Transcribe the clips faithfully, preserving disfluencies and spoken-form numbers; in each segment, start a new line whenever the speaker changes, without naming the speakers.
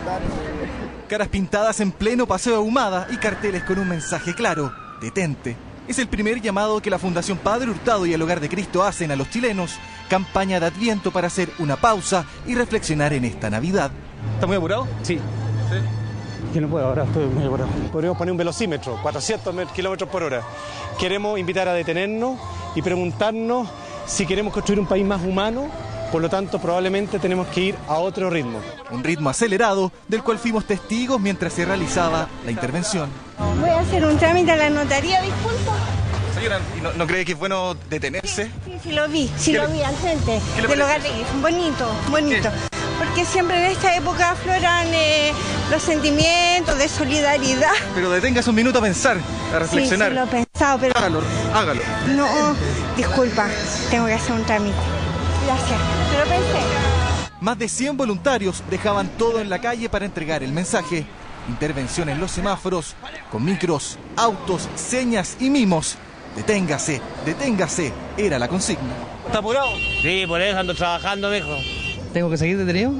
Caras pintadas en pleno Paseo Ahumada y carteles con un mensaje claro: detente. Es el primer llamado que la Fundación Padre Hurtado y el Hogar de Cristo hacen a los chilenos, campaña de Adviento para hacer una pausa y reflexionar en esta Navidad. ¿Está muy apurado?
Sí. ¿Sí? Yo no puedo, ahora estoy muy apurado. Podríamos poner un velocímetro, cuatrocientos kilómetros por hora. Queremos invitar a detenernos y preguntarnos si queremos construir un país más humano. Por lo tanto, probablemente tenemos que ir a otro ritmo.
Un ritmo acelerado del cual fuimos testigos mientras se realizaba la intervención.
Voy a hacer un trámite a la notaría, disculpa.
Señora, ¿no, no cree que es bueno detenerse?
Sí, sí, sí lo vi, sí lo vi al frente del Hogar de Cristo. Bonito, bonito. Porque siempre en esta época afloran eh, los sentimientos de solidaridad.
Pero deténgase un minuto a pensar, a reflexionar.
Sí, sí lo he pensado, pero...
Hágalo, hágalo.
No, disculpa, tengo que hacer un trámite. Gracias, pero pensé.
Más de cien voluntarios dejaban todo en la calle para entregar el mensaje. Intervención en los semáforos, con micros, autos, señas y mimos. Deténgase, deténgase, era la consigna.
¿Está apurado?
Sí, por eso ando trabajando, viejo.
¿Tengo que seguir detenido?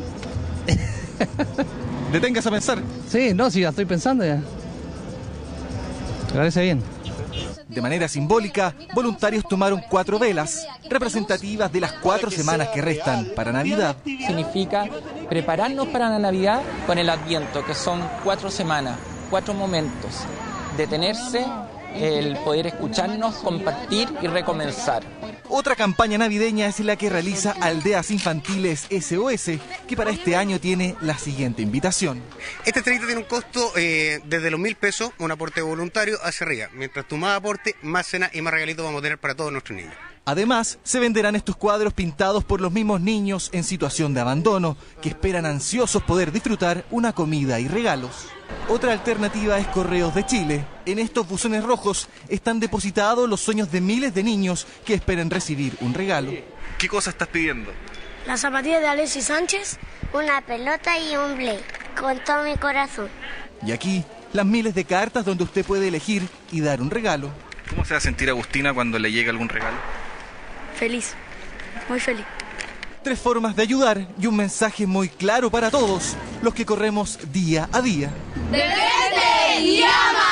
Deténgase a pensar.
Sí, no, sí, ya estoy pensando ya. Me parece bien.
De manera simbólica, voluntarios tomaron cuatro velas, representativas de las cuatro semanas que restan para Navidad.
Significa prepararnos para la Navidad con el Adviento, que son cuatro semanas, cuatro momentos. Detenerse, el poder escucharnos, compartir y recomenzar.
Otra campaña navideña es la que realiza Aldeas Infantiles S O S, que para este año tiene la siguiente invitación.
Esta estrellita tiene un costo eh, desde los mil pesos, un aporte voluntario hacia arriba. Mientras tú más aporte, más cena y más regalitos vamos a tener para todos nuestros niños.
Además, se venderán estos cuadros pintados por los mismos niños en situación de abandono, que esperan ansiosos poder disfrutar una comida y regalos. Otra alternativa es Correos de Chile. En estos buzones rojos están depositados los sueños de miles de niños que esperan recibir un regalo. ¿Qué cosa estás pidiendo?
Las zapatillas de Alexis Sánchez, una pelota y un blade, con todo mi corazón.
Y aquí, las miles de cartas donde usted puede elegir y dar un regalo. ¿Cómo se va a sentir Agustina cuando le llegue algún regalo?
Feliz, muy feliz.
Tres formas de ayudar y un mensaje muy claro para todos los que corremos día a día.
¡Detente! ¡Llama!